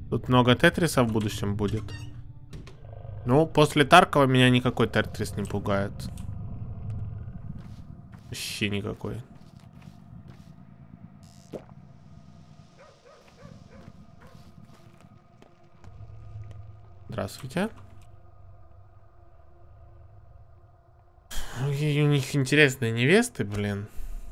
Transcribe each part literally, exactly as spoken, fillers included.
Тут много тетрисов в будущем будет. Ну, после Таркова меня никакой тетрис не пугает. Вообще никакой. Здравствуйте. И у них интересные невесты, блин.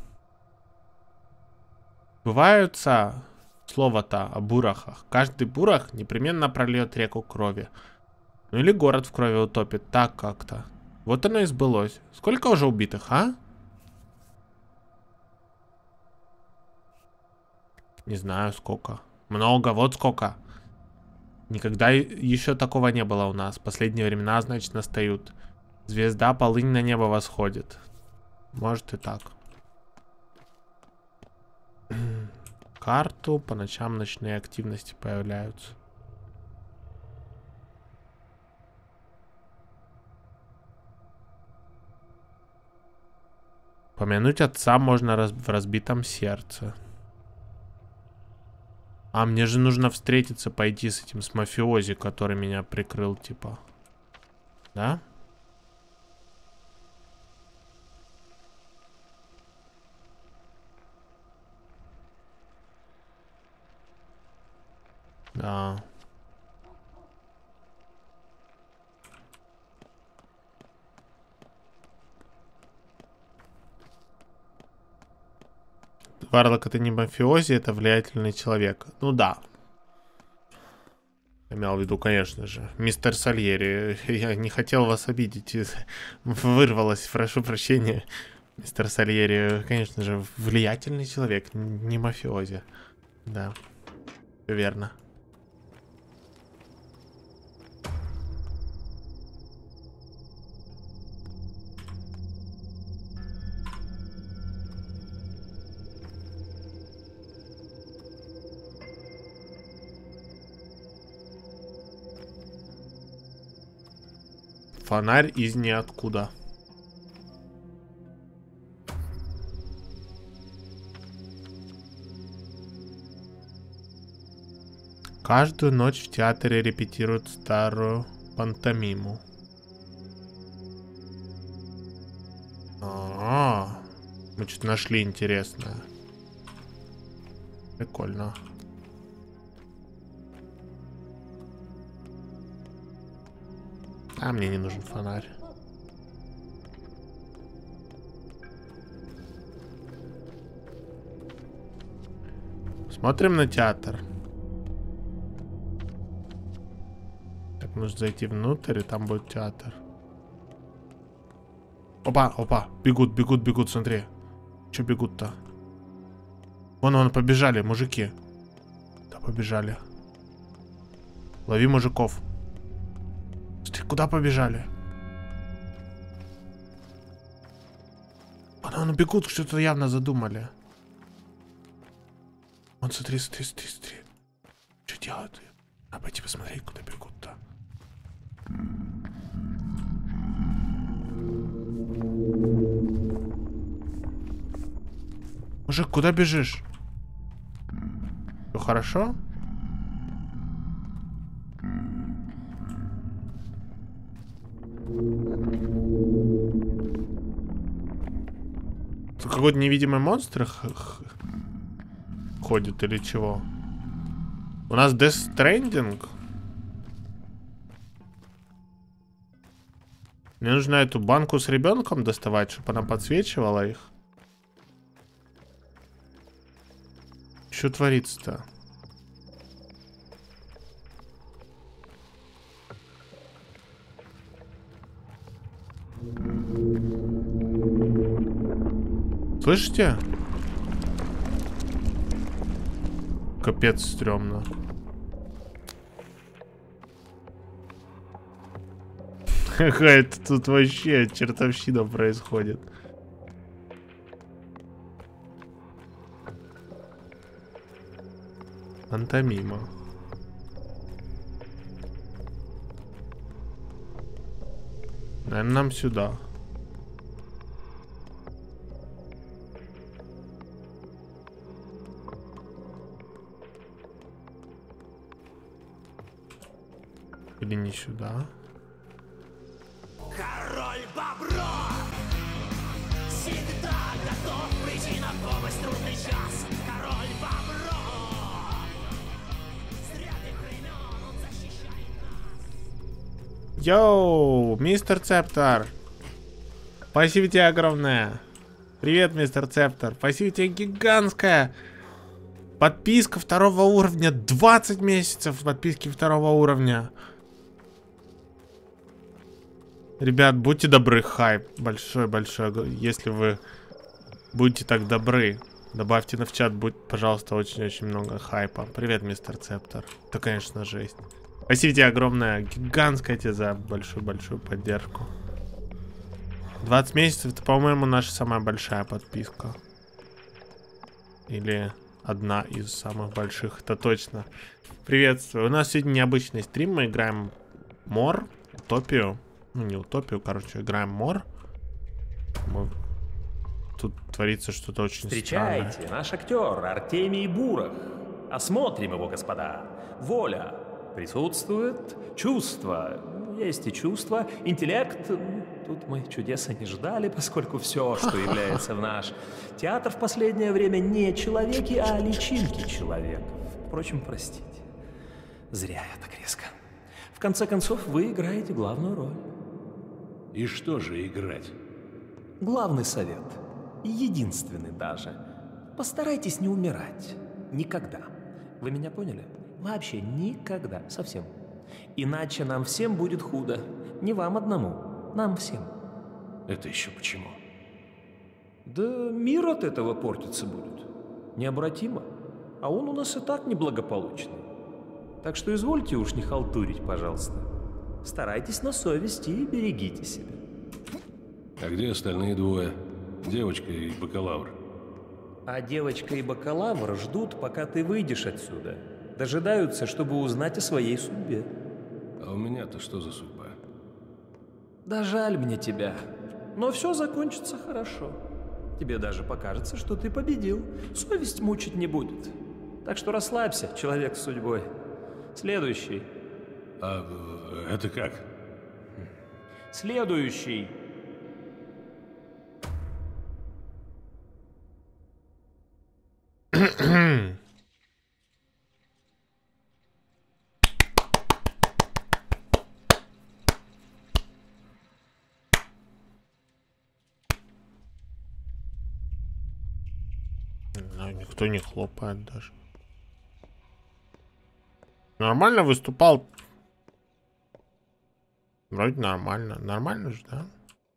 Бываются слово-то о бурахах. Каждый бурах непременно прольет реку крови. Ну или город в крови утопит. Так как-то. Вот оно и сбылось. Сколько уже убитых, а? Не знаю, сколько. Много, вот сколько. Никогда еще такого не было у нас. Последние времена, значит, настают. Звезда полынь на небо восходит. Может и так. Карту. По ночам ночные активности появляются. Помянуть отца можно раз в разбитом сердце. А мне же нужно встретиться, пойти с этим, с мафиози, который меня прикрыл, типа. Да? Да. Варлок — это не мафиози, это влиятельный человек. Ну да. Я имел в виду, конечно же. Мистер Сальери, я не хотел вас обидеть. Вырвалось, прошу прощения. Мистер Сальери, конечно же, влиятельный человек, не мафиози. Да, верно. Фонарь из ниоткуда. Каждую ночь в театре репетируют старую пантомиму. А-а-а. Мы что-то нашли интересное. Прикольно. А мне не нужен фонарь. Смотрим на театр. Так, нужно зайти внутрь, и там будет театр. Опа, опа, бегут, бегут, бегут, смотри. Че бегут-то? Вон, вон, побежали, мужики. Да, побежали. Лови мужиков. Смотри, куда побежали? Вон, вон, бегут, что-то явно задумали. Вон, смотри, смотри, смотри, смотри. Что делают? Надо пойти посмотреть, куда бегут-то. Мужик, куда бежишь? Все хорошо? Тут какой-то невидимый монстр ходит или чего? У нас Death Stranding. Мне нужно эту банку с ребенком доставать, чтобы она подсвечивала их. Что творится-то? Слышите? Капец стрёмно. Какая-то тут вообще чертовщина происходит. Пантомима. Наверное, нам сюда. Или не сюда? Король Бобров всегда готов прийти на помощь в трудный час. Король Бобров с древних времен он защищает нас. Йоу, мистер Цептор. Спасибо тебе огромное. Привет, мистер Цептор. Спасибо тебе гигантская. Подписка второго уровня. двадцать месяцев подписки второго уровня. Ребят, будьте добры, хайп. Большой-большой. Если вы будете так добры, добавьте в чат, будет, пожалуйста, очень-очень много хайпа. Привет, мистер Цептор. Это, конечно, жесть. Спасибо тебе огромное. Гигантская тебе за большую-большую поддержку. двадцать месяцев, это, по-моему, наша самая большая подписка. Или одна из самых больших, это точно. Приветствую. У нас сегодня необычный стрим. Мы играем Мор, Утопию. Ну, не Утопию, короче, играем Мор. Мы... Тут творится что-то очень Встречайте, странное. наш актер Артемий Буров. Осмотрим его, господа. Воля присутствует, чувства, есть и чувства, интеллект. Тут мы чудеса не ждали, поскольку все, что является в наш театр в последнее время не человеки, а личинки человеков. Впрочем, простите, зря я так резко. В конце концов, вы играете главную роль. И что же играть? Главный совет, и единственный даже. Постарайтесь не умирать. Никогда. Вы меня поняли? Вообще никогда. Совсем. Иначе нам всем будет худо. Не вам одному. Нам всем. Это еще почему? Да мир от этого портиться будет. Необратимо. А он у нас и так неблагополучный. Так что извольте уж не халтурить, пожалуйста. Старайтесь на совести и берегите себя. А где остальные двое? Девочка и бакалавр. А девочка и бакалавр ждут, пока ты выйдешь отсюда. Дожидаются, чтобы узнать о своей судьбе. А у меня-то что за судьба? Да жаль мне тебя. Но все закончится хорошо. Тебе даже покажется, что ты победил. Совесть мучить не будет. Так что расслабься, человек с судьбой. Следующий. А э, это как? Следующий. Никто не хлопает даже. Нормально выступал. Вроде нормально. Нормально же, да?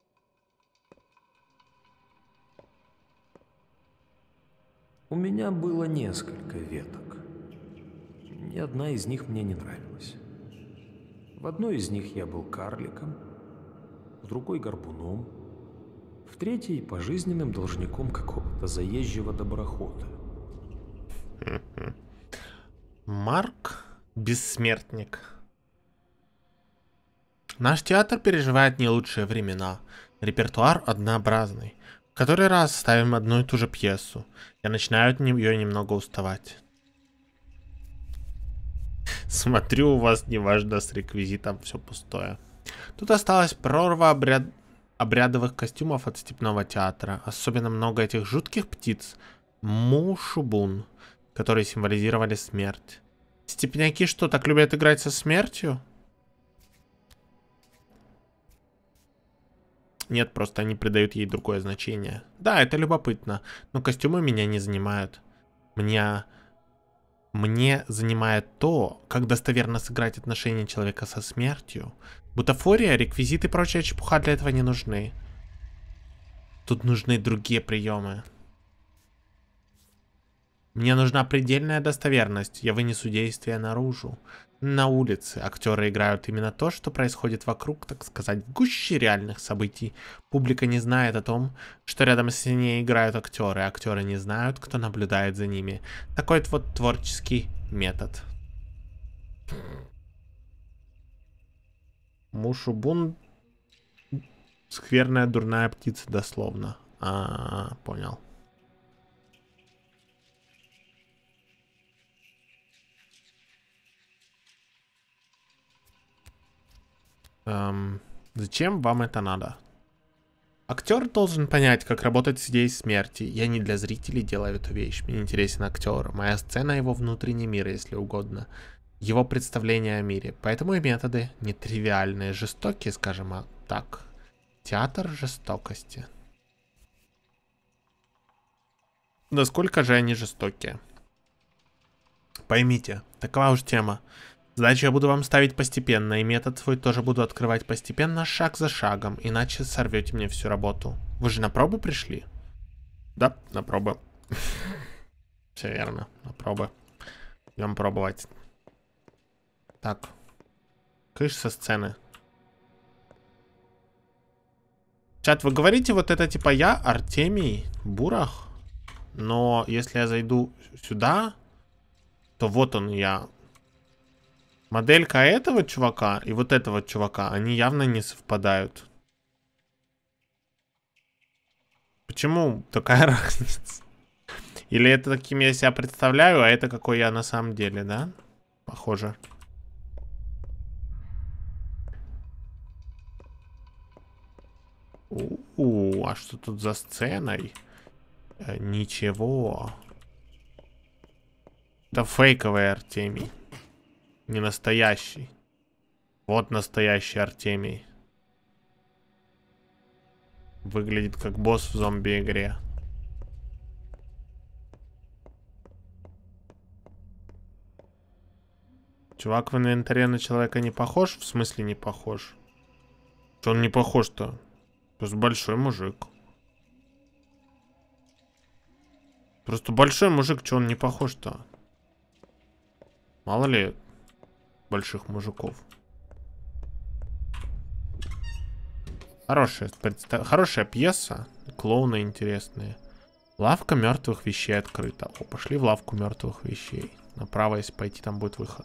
У меня было несколько веток. Ни одна из них мне не нравилась. В одной из них я был карликом, в другой — горбуном, в третьей — пожизненным должником какого-то заезжего доброхода. Марк Бессмертник. Наш театр переживает не лучшие времена. Репертуар однообразный. В который раз ставим одну и ту же пьесу. Я начинаю от нее немного уставать. Смотрю, у вас неважно с реквизитом, все пустое. Тут осталась прорва обряд... обрядовых костюмов от степного театра. Особенно много этих жутких птиц. Мушубун, которые символизировали смерть. Степняки что, так любят играть со смертью? Нет, просто они придают ей другое значение. Да, это любопытно, но костюмы меня не занимают. Меня... Мне занимает то, как достоверно сыграть отношение человека со смертью. Бутафория, реквизиты и прочая чепуха для этого не нужны. Тут нужны другие приемы. Мне нужна предельная достоверность. Я вынесу действие наружу. На улице актеры играют именно то, что происходит вокруг, так сказать, в гуще реальных событий. Публика не знает о том, что рядом с ней играют актеры. Актеры не знают, кто наблюдает за ними. Такой вот творческий метод. Мушубун. Скверная дурная птица, дословно. А, понял. Эм, зачем вам это надо? Актер должен понять, как работать с идеей смерти. Я не для зрителей делаю эту вещь. Мне интересен актер. Моя сцена — его внутренний мир, если угодно. Его представление о мире. Поэтому и методы нетривиальные, жестокие, скажем так. Театр жестокости. Насколько же они жестокие? Поймите, такова уж тема. Задачу я буду вам ставить постепенно, и метод свой тоже буду открывать постепенно, шаг за шагом, иначе сорвете мне всю работу. Вы же на пробы пришли? Да, на пробы. Все верно, на пробы. Идем пробовать. Так. Кыш со сцены. Чат, вы говорите, вот это типа я, Артемий Бурах? Но если я зайду сюда, то вот он я. Моделька этого чувака и вот этого чувака, они явно не совпадают. Почему такая разница? Или это таким я себя представляю, а это какой я на самом деле, да? Похоже. У-у, а что тут за сценой? Э, ничего. Это фейковый Артемий. Не настоящий. Вот настоящий Артемий. Выглядит как босс в зомби-игре. Чувак в инвентаре на человека не похож? В смысле не похож? Что он не похож-то? Просто большой мужик. Просто большой мужик, что он не похож-то? Мало ли больших мужиков. Хорошая, предста... Хорошая пьеса. Клоуны интересные. Лавка мертвых вещей открыта. О, пошли в лавку мертвых вещей. Направо, если пойти, там будет выход.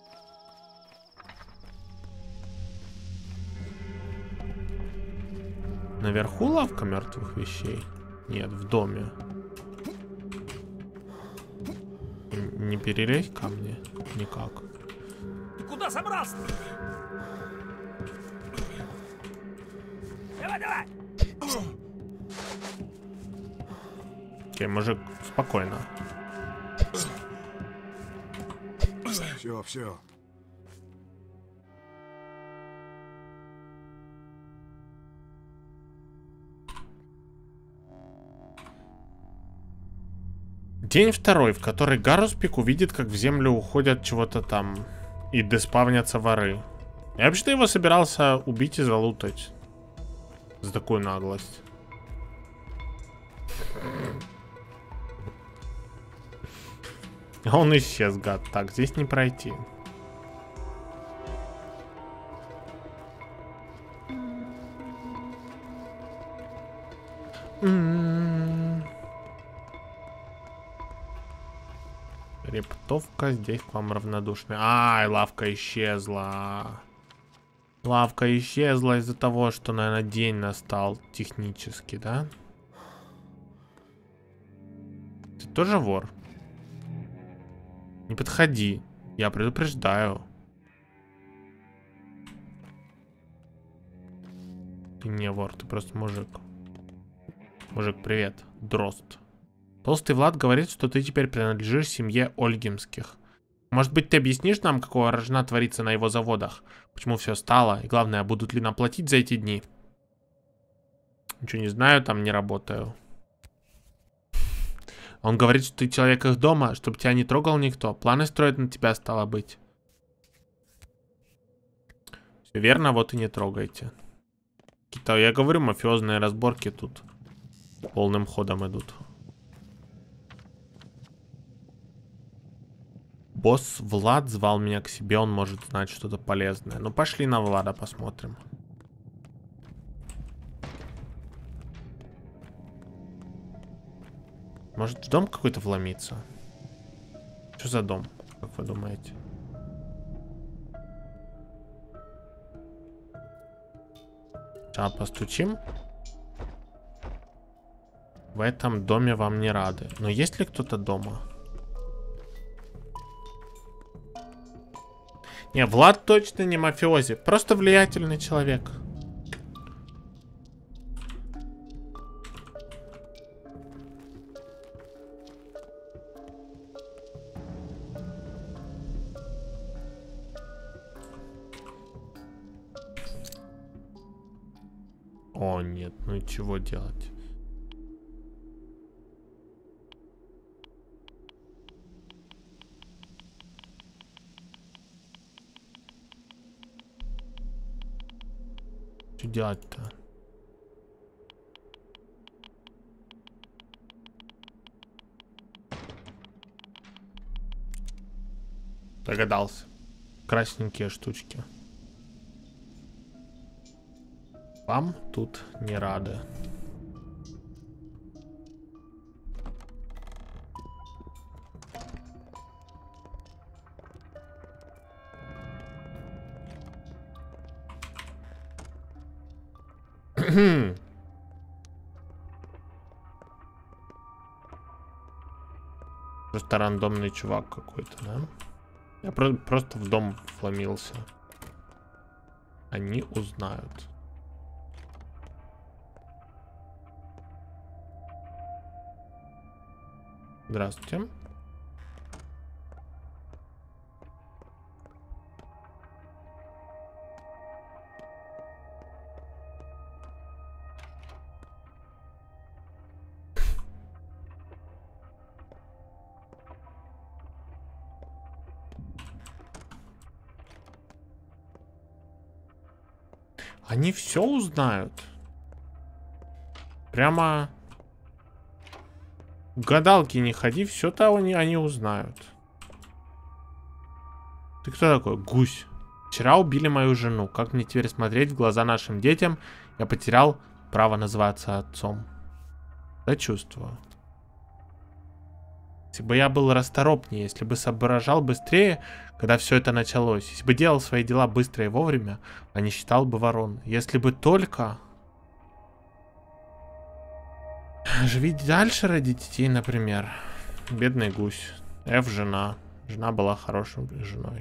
Наверху лавка мертвых вещей? Нет, в доме. Не перелезть ко мне? Никак. Ты куда собрался? Давай, давай! Окей, мужик, спокойно. Все, все. День второй, в который Гаруспик увидит, как в землю уходят чего-то там и деспавнятся воры. Я вообще-то его собирался убить и залутать. За такую наглость. А он исчез, гад. Так, здесь не пройти. Рептовка, здесь к вам равнодушны. Ай, лавка исчезла. Лавка исчезла из-за того, что, наверное, день настал технически, да? Ты тоже вор? Не подходи. Я предупреждаю. Ты не вор, ты просто мужик. Мужик, привет. Дрозд. Толстый Влад говорит, что ты теперь принадлежишь семье Ольгинских. Может быть, ты объяснишь нам, какого рожна творится на его заводах? Почему все стало? И главное, будут ли нам платить за эти дни? Ничего не знаю, там не работаю. Он говорит, что ты человек их дома, чтобы тебя не трогал никто. Планы строят на тебя, стало быть. Все верно, вот и не трогайте. Какие-то, я говорю, мафиозные разборки тут полным ходом идут. Босс Влад звал меня к себе, он может знать что-то полезное. Ну, пошли на Влада посмотрим. Может, в дом какой-то вломиться? Что за дом, как вы думаете? Сейчас постучим. В этом доме вам не рады. Но есть ли кто-то дома? Не, Влад точно не мафиози. Просто влиятельный человек. О, нет, ну чего делать? Что делать-то? Догадался. Красненькие штучки. Вам тут не рады. Просто рандомный чувак какой-то, да? Я про просто в дом вломился. Они узнают. Здравствуйте. Они все узнают. Прямо к гадалке не ходи, все-то они, они узнают. Ты кто такой? Гусь. Вчера убили мою жену. Как мне теперь смотреть в глаза нашим детям? Я потерял право называться отцом. Сочувствую. Если бы я был расторопнее, если бы соображал быстрее, когда все это началось, если бы делал свои дела быстро и вовремя, а не считал бы ворон. Если бы только... Живи дальше ради детей, например. Бедный гусь. Эф жена. Жена была хорошей женой.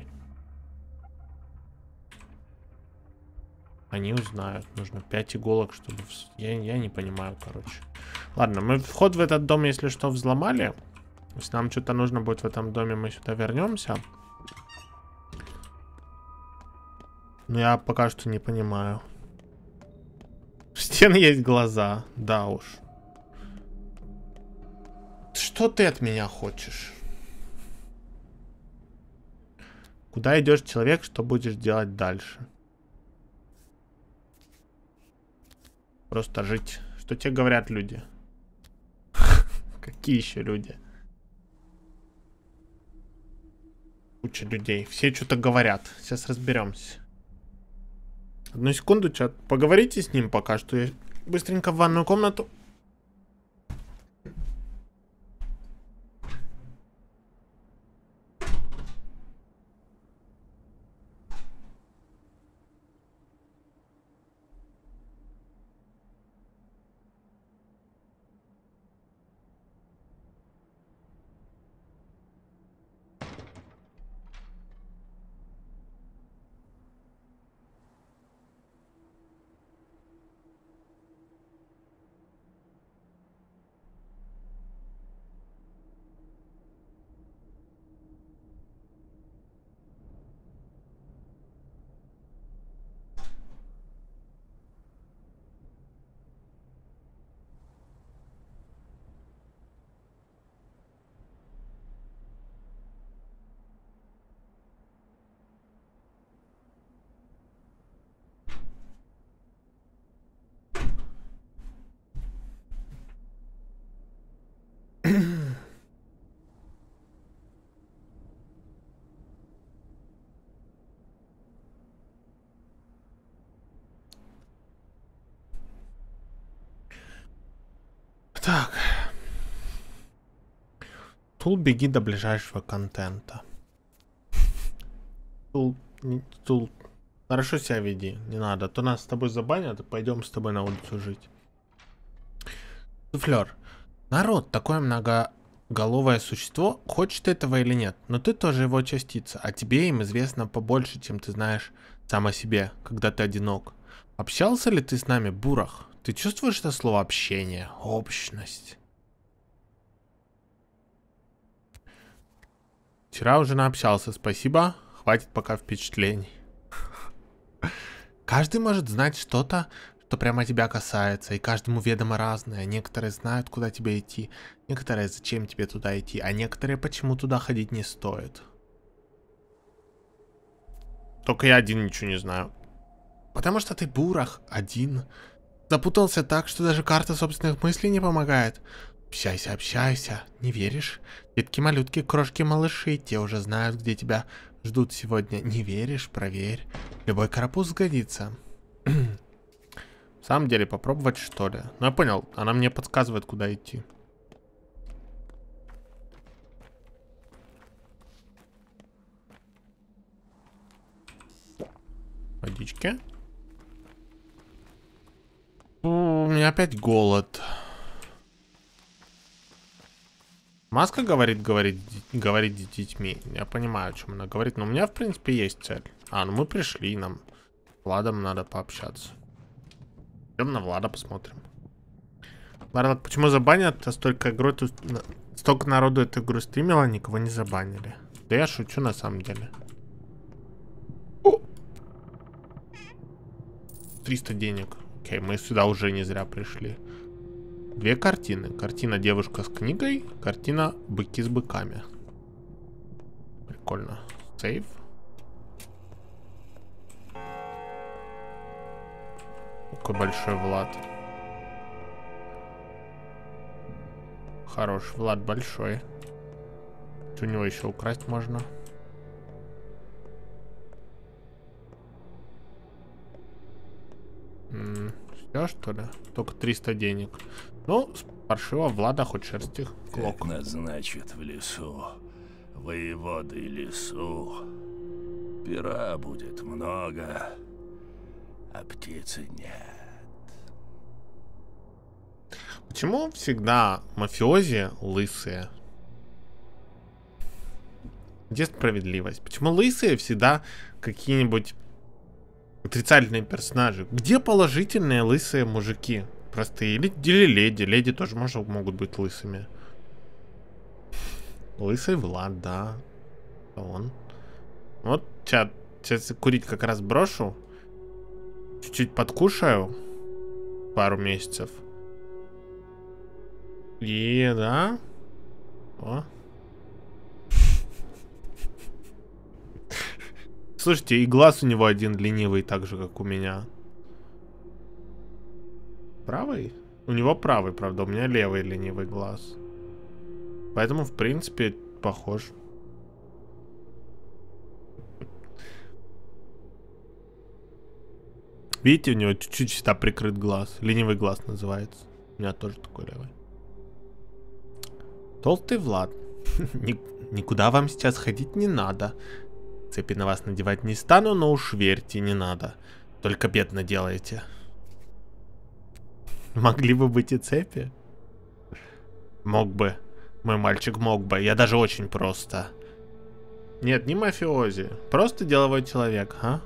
Они узнают. Нужно пять иголок, чтобы... Я, я не понимаю, короче. Ладно, мы вход в этот дом, если что, взломали. Если нам что-то нужно будет в этом доме, мы сюда вернемся. Но я пока что не понимаю. В стены есть глаза. Да уж. Что ты от меня хочешь? Куда идешь, человек, что будешь делать дальше? Просто жить. Что тебе говорят люди? Какие еще люди? Куча людей. Все что-то говорят. Сейчас разберемся. Одну секунду, чат. Поговорите с ним пока что. Я быстренько в ванную комнату. Так. Тул, беги до ближайшего контента. Тул, не, Тул, хорошо себя веди, не надо. То нас с тобой забанят, пойдем с тобой на улицу жить. Суфлер. Народ такой много головое существо, хочет этого или нет, но ты тоже его частица, а тебе им известно побольше, чем ты знаешь сам о себе, когда ты одинок. Общался ли ты с нами, Бурах? Ты чувствуешь это слово общение, общность? Вчера уже наобщался, спасибо, хватит пока впечатлений. Каждый может знать что-то, что прямо тебя касается, и каждому ведомо разное. Некоторые знают, куда тебе идти, некоторые, зачем тебе туда идти, а некоторые, почему туда ходить не стоит. Только я один ничего не знаю. Потому что ты, Бурах, один. Запутался так, что даже карта собственных мыслей не помогает. Общайся, общайся. Не веришь? Детки-малютки, крошки-малыши, те уже знают, где тебя ждут сегодня. Не веришь? Проверь. Любой карапуз сгодится. В самом деле, попробовать, что ли? Ну, я понял. Она мне подсказывает, куда идти. Водички. У меня опять голод. Маска говорит, говорит, говорит с детьми. Я понимаю, о чем она говорит. Но у меня, в принципе, есть цель. А, ну мы пришли, нам с Владом надо пообщаться. Идем на Влада посмотрим. Варлок, почему забанят? А столько игру, тут, столько народу эту игру стримило, никого не забанили. Да я шучу на самом деле. О! триста денег. Окей, мы сюда уже не зря пришли. Две картины. Картина девушка с книгой, картина быки с быками. Прикольно. Сейв. Какой большой Влад. Хорош, Влад большой. Что у него еще украсть можно? Все, что ли? Только триста денег. Ну, с паршивого Влада хоть шерсти клок. Как назначат в лесу, воеводы лесу, пера будет много, а птицы нет. Почему всегда мафиози лысые? Где справедливость? Почему лысые всегда какие-нибудь отрицательные персонажи? Где положительные лысые мужики? Простые. Или, или леди. Леди тоже может, могут быть лысыми. Лысый Влад, да. Он. Вот сейчас, сейчас курить как раз брошу. Чуть-чуть подкушаю. Пару месяцев. И да. О. Слушайте, и глаз у него один ленивый, так же, как у меня. Правый? У него правый, правда, у меня левый ленивый глаз. Поэтому, в принципе, похож. Видите, у него чуть-чуть всегда прикрыт глаз. Ленивый глаз называется. У меня тоже такой левый. Толстый Влад. Никуда вам сейчас ходить не надо. Цепи на вас надевать не стану, но уж верьте, не надо. Только бедно делаете. Могли бы быть и цепи? Мог бы. Мой мальчик мог бы. Я даже очень просто. Нет, не мафиози. Просто деловой человек, а?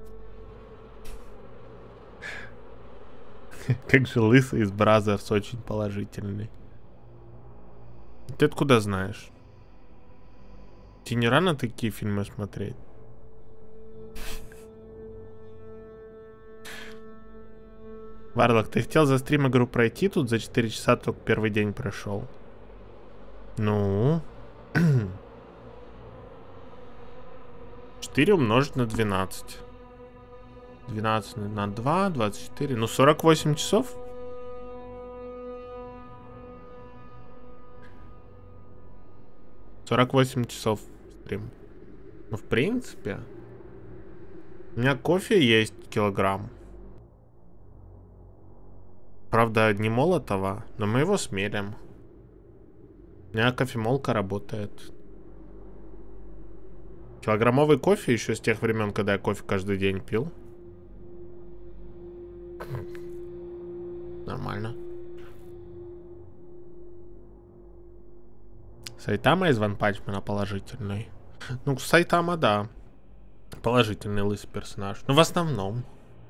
Как же лысый из Бразерс очень положительный. Ты откуда знаешь? Тебе не рано такие фильмы смотреть? Варлок, ты хотел за стрим игру пройти, тут за четыре часа только первый день прошел. Ну? четыре умножить на двенадцать. двенадцать на два, двадцать четыре. Ну, сорок восемь часов. сорок восемь часов стрим. Ну, в принципе. У меня кофе есть килограмм. Правда, не молотого, но мы его смелим. У меня кофемолка работает. Килограммовый кофе еще с тех времен, когда я кофе каждый день пил. Нормально. Сайтама из Ван Панчмена положительный. Ну, Сайтама, да. Положительный лысый персонаж. Но в основном.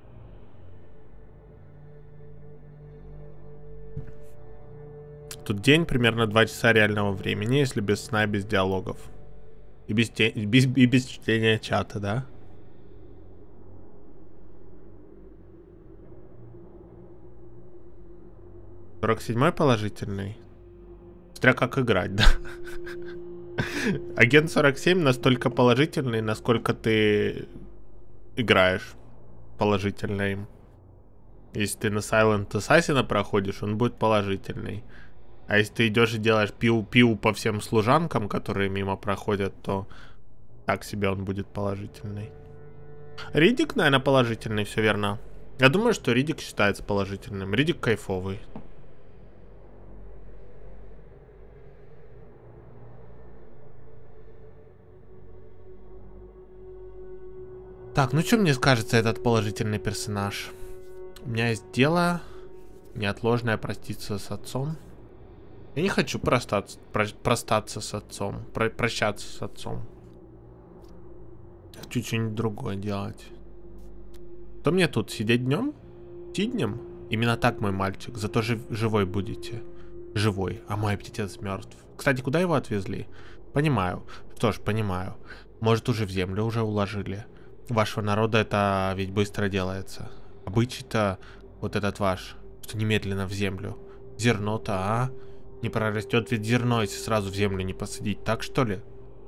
Тут день, примерно два часа реального времени, если без сна и без диалогов. И без, те... без... и без чтения чата, да? сорок седьмой положительный. Смотря как играть, да? Агент сорок семь настолько положительный, насколько ты играешь положительно им. Если ты на Silent Assassin проходишь, он будет положительный. А если ты идешь и делаешь пиу-пиу по всем служанкам, которые мимо проходят, то так себе он будет положительный. Ридик, наверное, положительный, все верно. Я думаю, что Ридик считается положительным. Ридик кайфовый. Так, ну что мне скажется этот положительный персонаж? У меня есть дело неотложное проститься с отцом. Я не хочу простаться, про, простаться с отцом, про, прощаться с отцом. Хочу что-нибудь другое делать. То мне тут сидеть днем? Сиднем? Именно так, мой мальчик. Зато жив, живой будете. Живой, а мой отец мертв. Кстати, куда его отвезли? Понимаю. Что ж, понимаю. Может, уже в землю уже уложили. У вашего народа это ведь быстро делается. Обычай-то вот этот ваш, что немедленно в землю. Зерно-то, а? Не прорастет ведь зерно, если сразу в землю не посадить. Так что ли?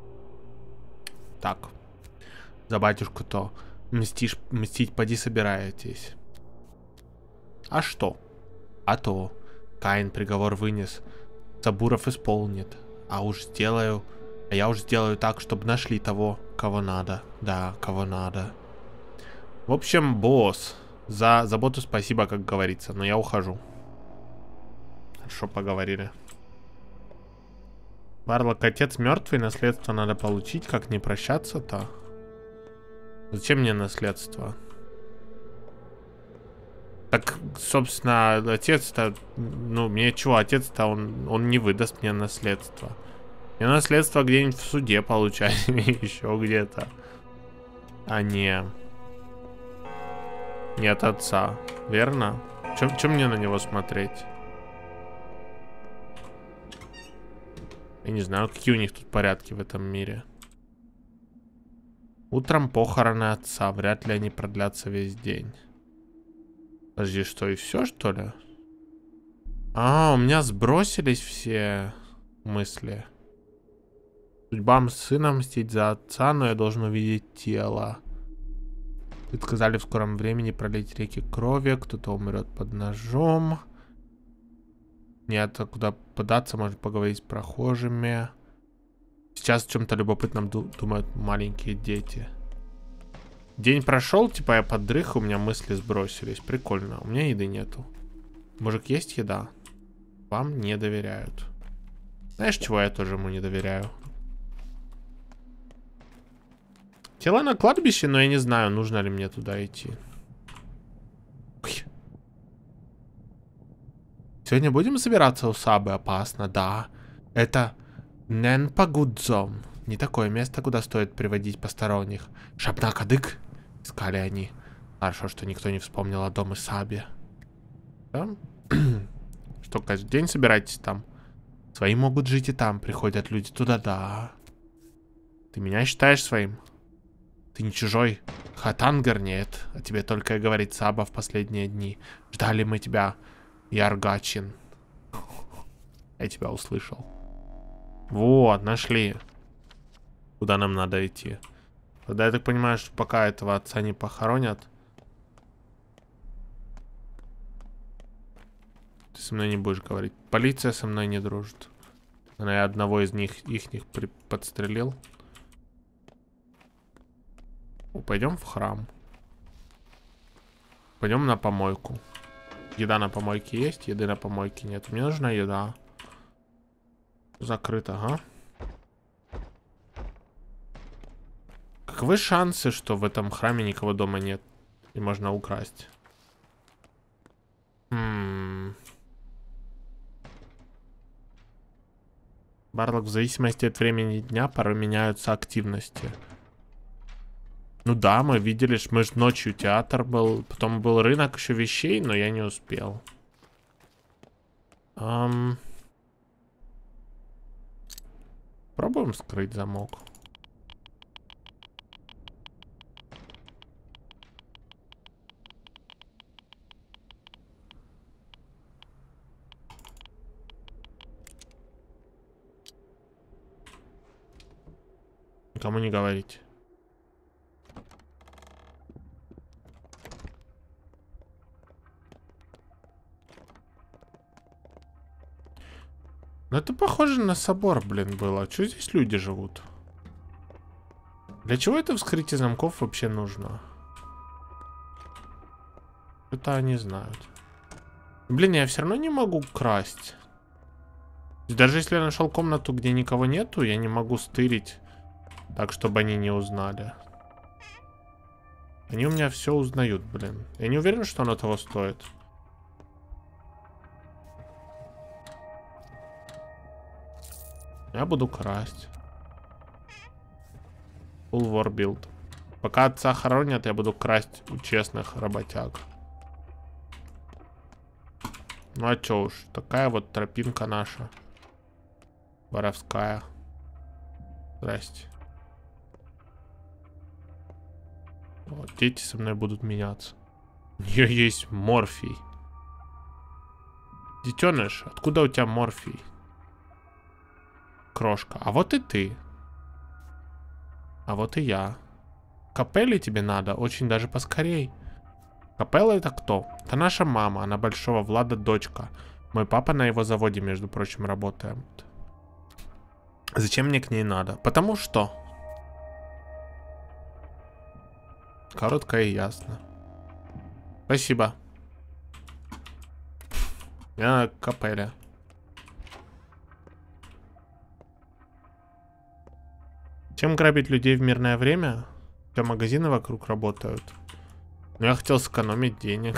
Так. За батюшку-то мстишь, мстить поди собираетесь. А что? А то. Каин приговор вынес. Сабуров исполнит. А уж сделаю... А я уж сделаю так, чтобы нашли того, кого надо. Да, кого надо. В общем, босс. За заботу спасибо, как говорится. Но я ухожу. Хорошо поговорили. Варлок, отец мертвый, наследство надо получить. Как не прощаться-то? Зачем мне наследство? Так, собственно, отец-то... Ну, мне чего, отец-то, он, он не выдаст мне наследство. Мне наследство где-нибудь в суде получать. Еще где-то. А не... Не от отца. Верно? Чем, чем мне на него смотреть? Я не знаю, какие у них тут порядки в этом мире. Утром похороны отца. Вряд ли они продлятся весь день. Подожди, что, и все, что ли? А, у меня сбросились все мысли. Судьбам сына мстить за отца, но я должен увидеть тело. Предсказали в скором времени пролить реки крови. Кто-то умрет под ножом. Нет, а куда податься, можно поговорить с прохожими. Сейчас о чем-то любопытном думают маленькие дети. День прошел, типа я поддрых, у меня мысли сбросились. Прикольно, у меня еды нету. Мужик, есть еда? Вам не доверяют. Знаешь, чего я тоже ему не доверяю? Тело на кладбище, но я не знаю, нужно ли мне туда идти. Ой. Сегодня будем собираться у Сабы? Опасно, да. Это Ненпагудзом. Не такое место, куда стоит приводить посторонних. Шапна-кадык? Искали они. Хорошо, что никто не вспомнил о доме Сабе. Да? Что, каждый день собираетесь там? Свои могут жить и там. Приходят люди туда, да. Ты меня считаешь своим? Ты не чужой? Хатангер нет. А тебе только и говорит Саба в последние дни. Ждали мы тебя, Яргачин. Я тебя услышал. Вот, нашли. Куда нам надо идти? Тогда я так понимаю, что пока этого отца не похоронят, ты со мной не будешь говорить. Полиция со мной не дружит. Она я одного из них, ихних при... подстрелил. О, пойдем в храм. Пойдем на помойку. Еда на помойке есть, еды на помойке нет. Мне нужна еда. Закрыто, ага. Каковы шансы, что в этом храме никого дома нет и можно украсть? М-м. Барлок, в зависимости от времени дня порой меняются активности. Ну да, мы видели, мы же ночью театр был, потом был рынок еще вещей, но я не успел. Ам... Пробуем скрыть замок. Никому не говорите. Ну это похоже на собор, блин, было. Что здесь люди живут? Для чего это вскрытие замков вообще нужно? Это они знают. Блин, я все равно не могу красть. Даже если я нашел комнату, где никого нету, я не могу стырить так, чтобы они не узнали. Они у меня все узнают, блин. Я не уверен, что оно того стоит. Я буду красть. Full war build. Пока отца хоронят, я буду красть у честных работяг. Ну а чё уж, такая вот тропинка наша. Воровская. Здрасте. Вот, дети со мной будут меняться. У нее есть морфий. Детеныш, откуда у тебя морфий? Крошка. А вот и ты. А вот и я. Капелле тебе надо, очень даже поскорей. Капелла это кто? Это наша мама, она большого Влада дочка. Мой папа на его заводе, между прочим, работает. Зачем мне к ней надо? Потому что. Коротко и ясно. Спасибо. Я Капелля. Чем грабить людей в мирное время? Все магазины вокруг работают. Но я хотел сэкономить денег.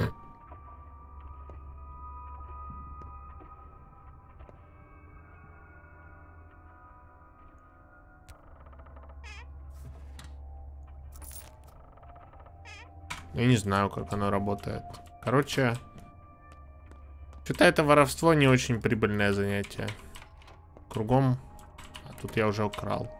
Я не знаю, как оно работает. Короче, что-то это воровство не очень прибыльное занятие. Кругом. А тут я уже украл.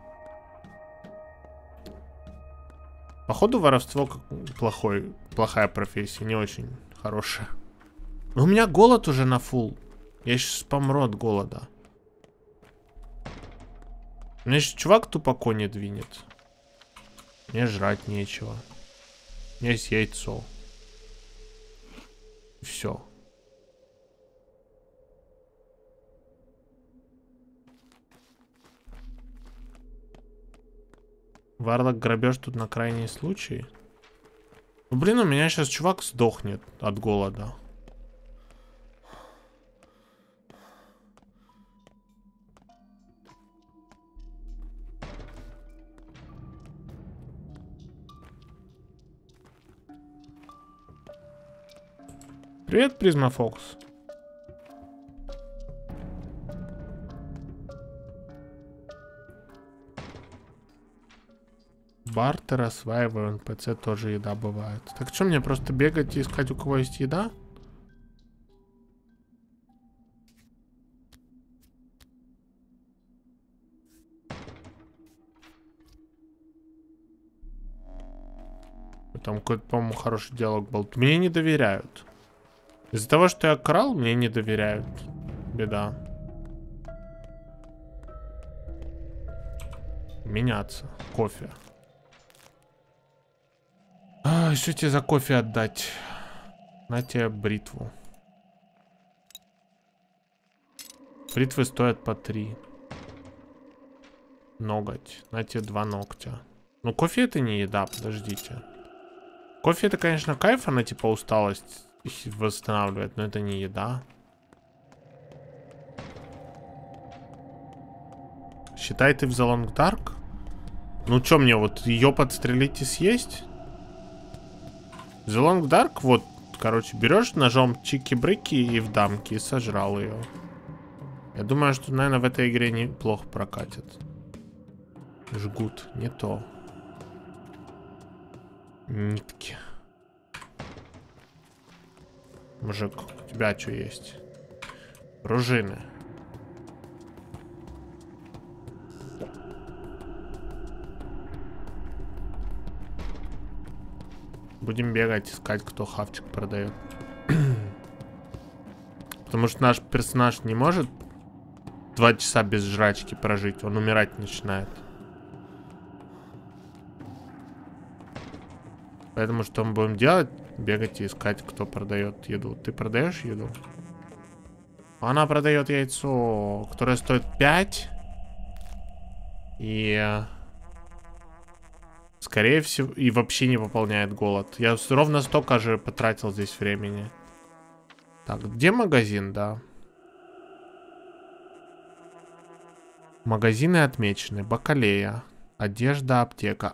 Походу, воровство как плохой, плохая профессия, не очень хорошая. Но у меня голод уже на фул. Я сейчас помру от голода. У меня сейчас чувак тупо кони двинет. Мне жрать нечего. У меня есть яйцо. Все. Варлок, грабеж тут на крайний случай. Ну, блин, у меня сейчас чувак сдохнет от голода. Привет, Призма Фокс. Бартер, осваиваю, эн пэ цэ тоже еда бывает. Так что мне просто бегать и искать, у кого есть еда? Там какой-то, по-моему, хороший диалог был. Мне не доверяют. Из-за того, что я крал, мне не доверяют. Беда. Меняться. Кофе. А, что тебе за кофе отдать? На тебе бритву. Бритвы стоят по три. Ноготь. На тебе два ногтя. Ну, кофе это не еда, подождите. Кофе это, конечно, кайф, она типа усталость восстанавливает, но это не еда. Считай, ты в The Long Dark? Ну чё мне, вот ее подстрелить и съесть? The Long Dark, вот, короче, берешь ножом чики-брыки и в дамки и сожрал ее. Я думаю, что, наверное, в этой игре неплохо прокатит. Жгут, не то. Нитки. Мужик, у тебя что есть? Пружины. Будем бегать, искать, кто хавчик продает. Потому что наш персонаж не может два часа без жрачки прожить. Он умирать начинает. Поэтому что мы будем делать? Бегать и искать, кто продает еду. Ты продаешь еду? Она продает яйцо, которое стоит пять. И... Скорее всего, и вообще не пополняет голод. Я ровно столько же потратил здесь времени. Так, где магазин, да? Магазины отмечены. Бакалея. Одежда, аптека.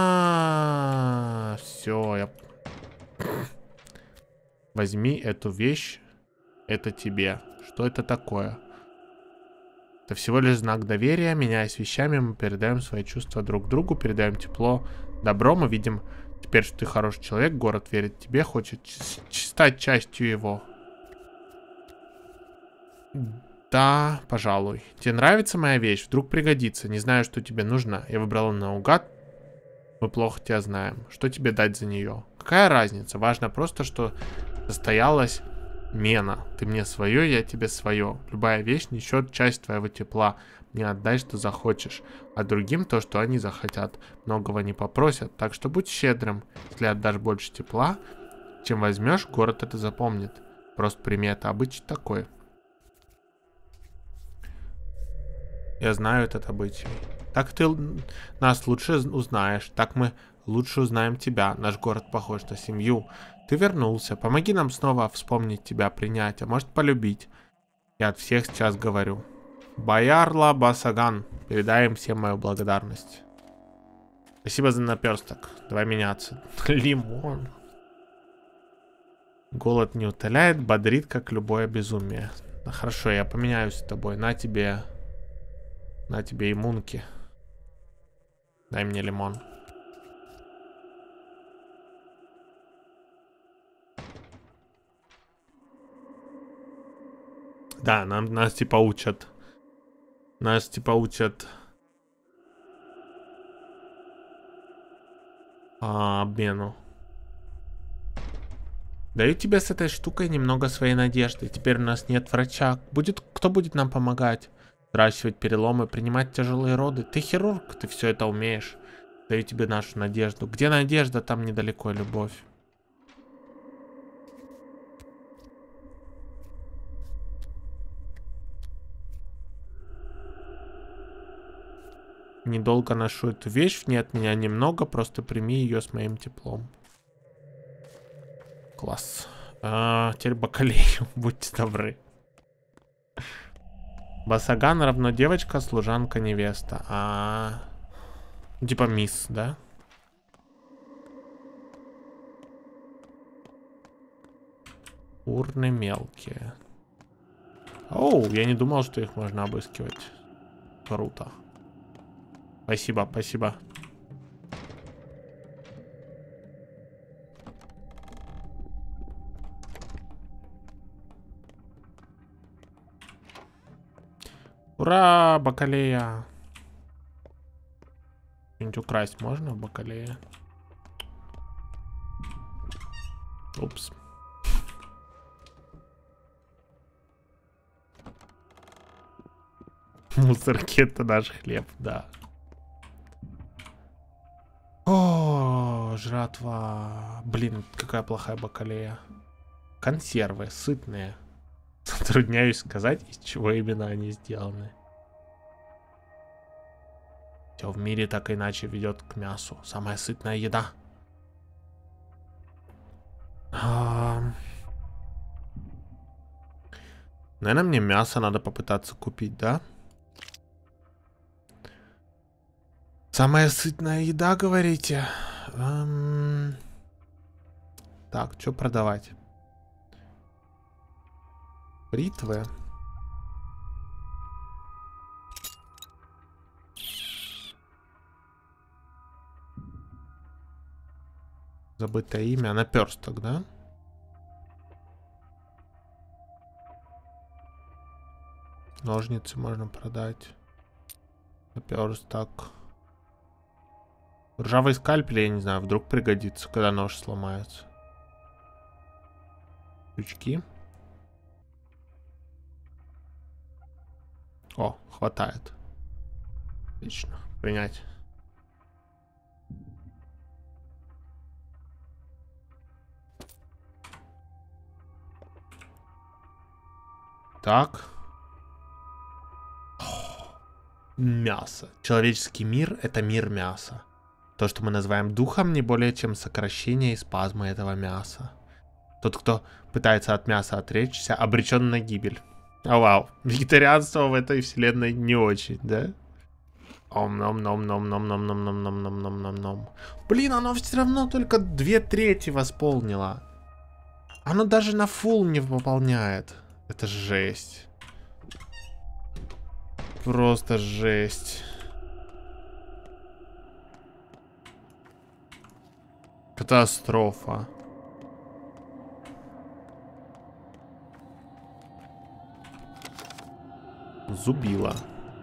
А, все, я... Возьми эту вещь. Это тебе. Что это такое? Это всего лишь знак доверия. Меняясь вещами, мы передаем свои чувства друг другу, передаем тепло, добро. Мы видим теперь, что ты хороший человек, город верит тебе, хочет стать частью его. Да, пожалуй. Тебе нравится моя вещь? Вдруг пригодится. Не знаю, что тебе нужно. Я выбрала наугад. Мы плохо тебя знаем. Что тебе дать за нее? Какая разница? Важно просто, что состоялась мена. Ты мне свое, я тебе свое. Любая вещь несет часть твоего тепла. Мне отдай, что захочешь. А другим то, что они захотят. Многого не попросят. Так что будь щедрым. Если отдашь больше тепла, чем возьмешь, город это запомнит. Просто прими это. Обычай такой. Я знаю этот обычай. Так ты нас лучше узнаешь. Так мы лучше узнаем тебя. Наш город похож на семью. Ты вернулся. Помоги нам снова вспомнить тебя, принять, а может полюбить. Я от всех сейчас говорю. Боярла Басаган. Передай им всем мою благодарность. Спасибо за наперсток. Давай меняться. Лимон. Голод не утоляет, бодрит, как любое безумие. Ну, хорошо, я поменяюсь с тобой. На тебе... На тебе иммунки. Дай мне лимон. Да, нам, нас типа учат. Нас типа учат а, обмену. Даю тебе с этой штукой немного своей надежды. Теперь у нас нет врача. Будет, кто будет нам помогать? Выращивать переломы, принимать тяжелые роды. Ты хирург, ты все это умеешь. Даю тебе нашу надежду. Где надежда, там недалеко любовь. Недолго ношу эту вещь, в ней от меня немного, просто прими ее с моим теплом. Класс. А, теперь бакалею, будьте добры. Басаган равно девочка, служанка, невеста. А, -а, -а. Типа мисс, да? Урны мелкие. Оу, я не думал, что их можно обыскивать. Круто. Спасибо, спасибо. Ура, бакалея. Что-нибудь украсть можно в бакалее? Упс. Мусорки — это наш хлеб, да. О, жратва. Блин, какая плохая бакалея. Консервы, сытные. Затрудняюсь сказать, из чего именно они сделаны. Все в мире так иначе ведет к мясу. Самая сытная еда. А... Наверное, мне мясо надо попытаться купить, да? Самая сытная еда, говорите? Эм... Так, что продавать? Бритвы. Забытое имя. Наперсток, да? Ножницы можно продать. Наперсток. Ржавый скальпель, я не знаю, вдруг пригодится, когда нож сломается. Крючки. О, хватает. Отлично. Принять. Так. Мясо. Человеческий мир — это мир мяса. То, что мы называем духом, не более чем сокращение и спазмы этого мяса. Тот, кто пытается от мяса отречься, обречен на гибель. О, вау. Вегетарианство в этой вселенной не очень, да? Ом-ном-ном-ном-ном-ном-ном-ном-ном-ном-ном-ном. Блин, оно все равно только две трети восполнило. Оно даже на фулл не выполняет. Это жесть. Просто жесть. Катастрофа. Зубила.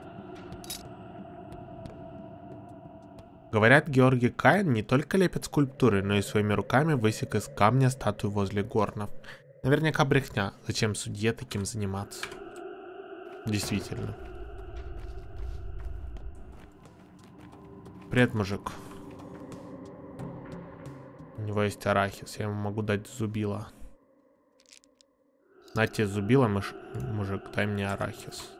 Говорят, Георгий Каин не только лепит скульптуры, но и своими руками высек из камня статую возле горнов. Наверняка брехня. Зачем судье таким заниматься? Действительно. Привет, мужик. У него есть арахис. Я ему могу дать зубило. На тебе зубило, муж... мужик, дай мне арахис.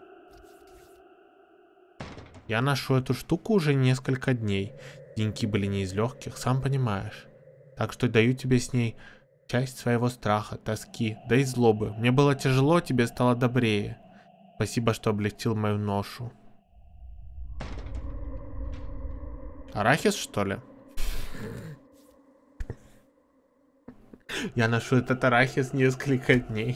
Я ношу эту штуку уже несколько дней. Деньки были не из легких, сам понимаешь. Так что даю тебе с ней часть своего страха, тоски, да и злобы. Мне было тяжело, тебе стало добрее. Спасибо, что облегчил мою ношу. Арахис, что ли? Я ношу этот арахис несколько дней.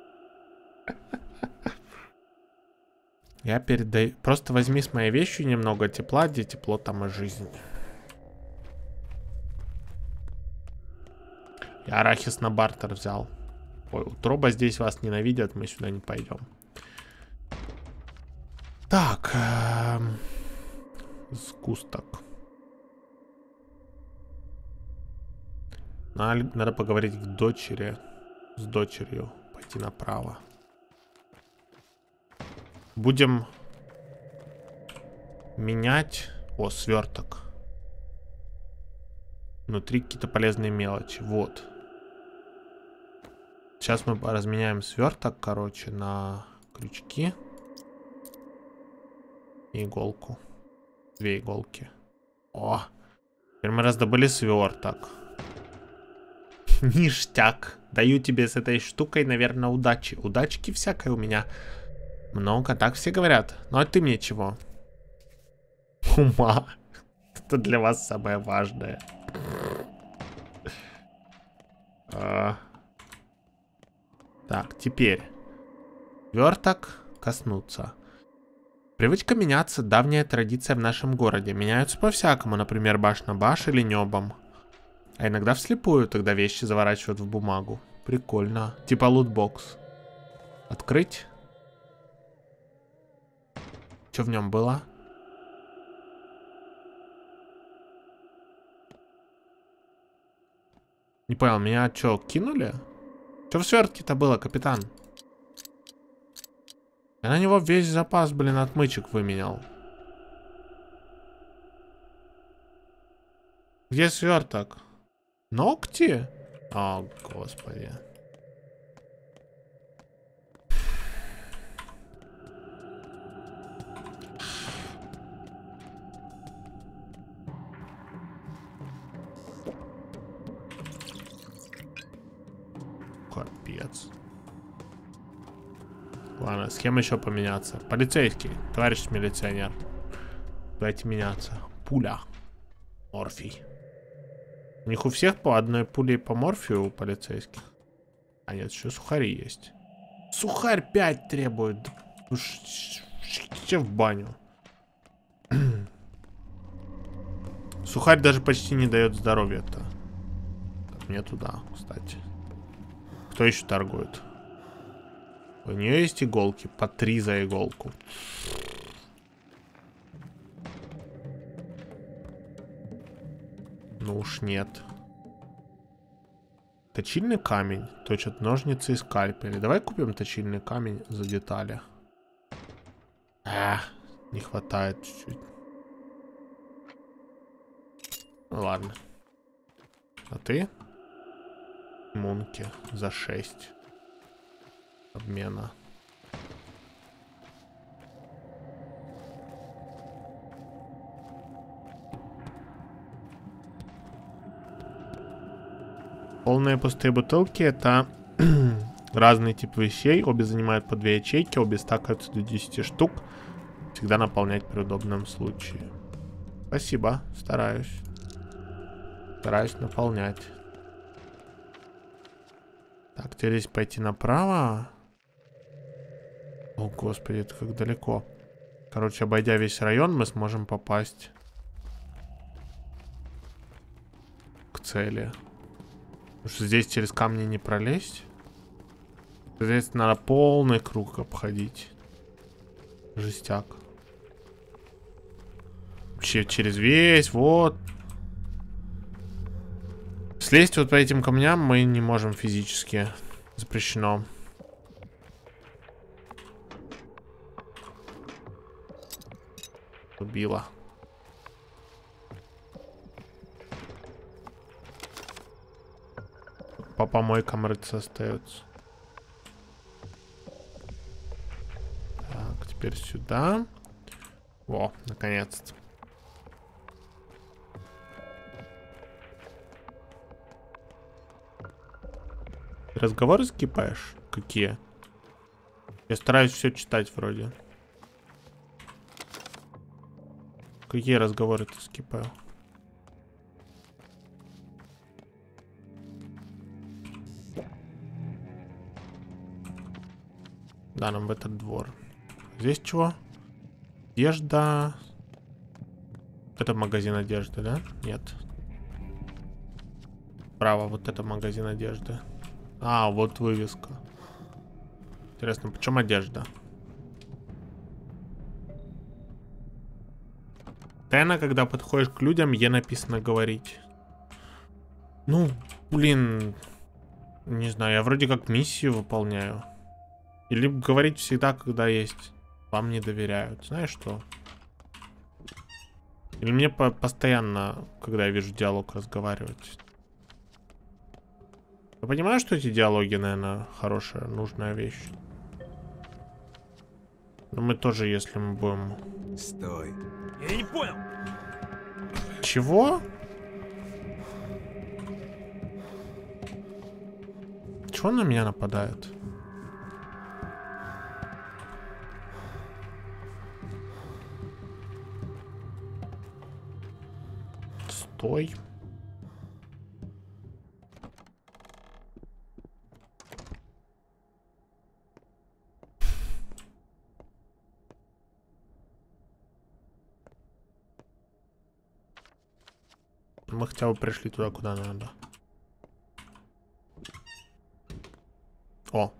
Я передаю... Просто возьми с моей вещью немного тепла, где тепло, там и жизнь. Я арахис на бартер взял. Ой, утроба здесь вас ненавидят, мы сюда не пойдем. Так. Эм... Сгусток. Надо, надо поговорить к дочери. С дочерью. Пойти направо. Будем менять... О, сверток. Внутри какие-то полезные мелочи. Вот. Сейчас мы разменяем сверток, короче, на крючки. И иголку. Две иголки. О! Теперь мы раздобыли сверток. Ништяк. Даю тебе с этой штукой, наверное, удачи. Удачки всякой у меня много, так все говорят. Ну а ты мне чего? Ума. Это для вас самое важное. А... Так, теперь. Сверток коснуться. Привычка меняться — давняя традиция в нашем городе. Меняются по-всякому, например, баш на баш или небом. А иногда вслепую, тогда вещи заворачивают в бумагу. Прикольно. Типа лутбокс. Открыть. Что в нем было? Не понял, меня что, кинули? Что в свертке-то было, капитан? Я на него весь запас, блин, отмычек выменял. Где сверток? Ногти? О, господи. Капец. Ладно, с кем еще поменяться? Полицейский, товарищ милиционер. Давайте меняться. Пуля. Морфий. У них у всех по одной пуле по морфию у полицейских. А нет, еще сухари есть. Сухарь пять требует. Че в баню. Сухарь даже почти не дает здоровья-то. мне туда, кстати. Кто еще торгует? У нее есть иголки. По три за иголку. Ну уж нет. Точильный камень. Точат ножницы и скальпели. Давай купим точильный камень за детали. Эх, не хватает чуть-чуть. Ну ладно. А ты? Мунки за шесть. Обмена. Полные пустые бутылки — это разные типы вещей. Обе занимают по две ячейки, обе стакаются до десяти штук. Всегда наполнять при удобном случае. Спасибо, стараюсь. Стараюсь наполнять. Так, теперь здесь пойти направо. О, господи, это как далеко. Короче, обойдя весь район, мы сможем попасть к цели. Потому что здесь через камни не пролезть. Здесь надо полный круг обходить. Жестяк. Вообще через весь, вот. Слезть вот по этим камням мы не можем физически. Запрещено. Убила. По помойкам рыться остается. Так, теперь сюда. Во, наконец-то. Разговоры скипаешь? Какие? Я стараюсь все читать вроде. Какие разговоры ты скипаю? Да, нам в этот двор. Здесь чего? Одежда. Это магазин одежды, да? Нет. Право, вот это магазин одежды. А, вот вывеска. Интересно, почем одежда? Тайна, когда подходишь к людям, е написано говорить. Ну, блин. Не знаю, я вроде как миссию выполняю. Или говорить всегда, когда есть. Вам не доверяют. Знаешь что? Или мне по постоянно, когда я вижу диалог, разговаривать. Я понимаю, что эти диалоги, наверное, хорошая, нужная вещь. Но мы тоже, если мы будем... Стой. Я не понял. Чего? Чего он на меня нападает? Стой. Мы хотя бы пришли туда, куда надо. О.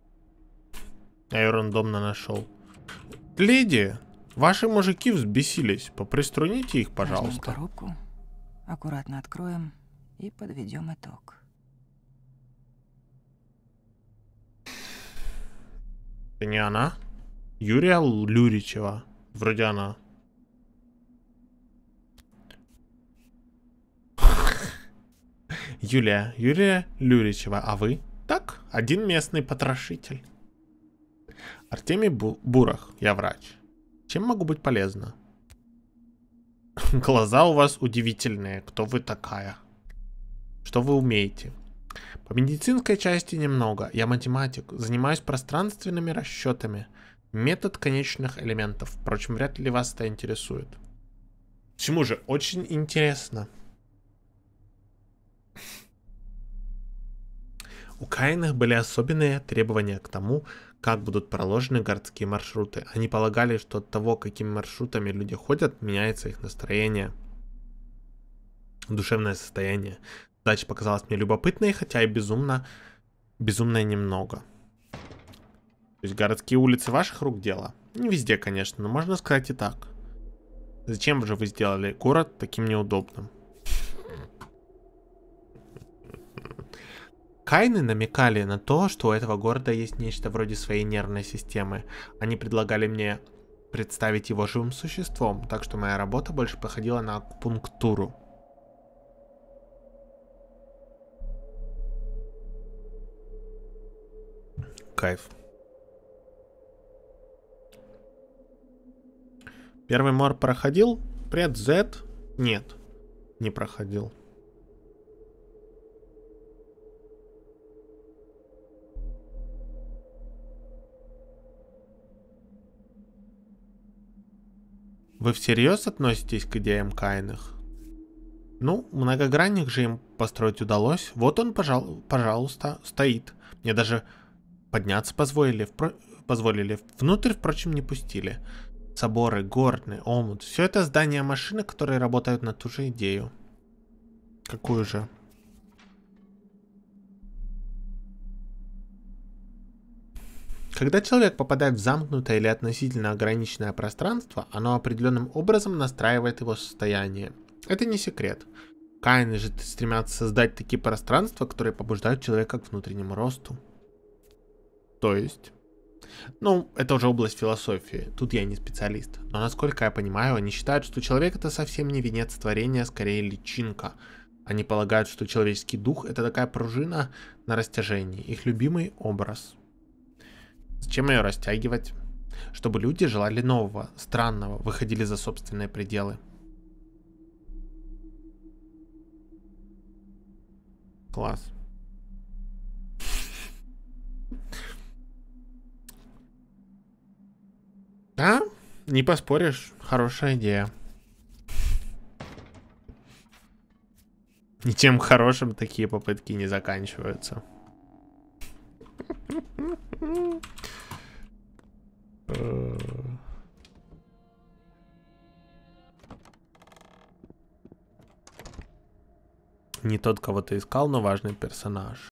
Я ее рандомно нашел. Леди, ваши мужики взбесились. Поприструните их, пожалуйста. Возьмем коробку, аккуратно откроем и подведем итог. Это не она? Юрия Люричева. Вроде она. Юлия, Юлия Люричева, а вы? Так, один местный потрошитель. Артемий Бу Бурах, я врач. Чем могу быть полезна? Глаза у вас удивительные. Кто вы такая? Что вы умеете? По медицинской части немного. Я математик, занимаюсь пространственными расчетами. Метод конечных элементов. Впрочем, вряд ли вас это интересует. Почему же? Очень интересно. У Каиных были особенные требования к тому, как будут проложены городские маршруты. Они полагали, что от того, какими маршрутами люди ходят, меняется их настроение, душевное состояние. Задача показалась мне любопытной, хотя и безумно, безумно немного. То есть городские улицы ваших рук дело? Не везде, конечно, но можно сказать и так. Зачем же вы сделали город таким неудобным? Кайны намекали на то, что у этого города есть нечто вроде своей нервной системы. Они предлагали мне представить его живым существом, так что моя работа больше походила на акупунктуру. Кайф. Первый мор проходил? Пред Z? Нет, не проходил. Вы всерьез относитесь к идеям Кайных? Ну, многогранник же им построить удалось. Вот он, пожал, пожалуйста, стоит. Мне даже подняться позволили, впро... позволили. Внутрь, впрочем, не пустили. Соборы, горны, омут. Все это здания машины, которые работают на ту же идею. Какую же? Когда человек попадает в замкнутое или относительно ограниченное пространство, оно определенным образом настраивает его состояние. Это не секрет. Кайны же стремятся создать такие пространства, которые побуждают человека к внутреннему росту. То есть... Ну, это уже область философии, тут я не специалист. Но насколько я понимаю, они считают, что человек это совсем не венец творения, скорее личинка. Они полагают, что человеческий дух это такая пружина на растяжении, их любимый образ. Зачем ее растягивать? Чтобы люди желали нового, странного, выходили за собственные пределы. Класс. Да, не поспоришь, хорошая идея. Ничем хорошим такие попытки не заканчиваются. Не тот, кого ты искал, но важный персонаж.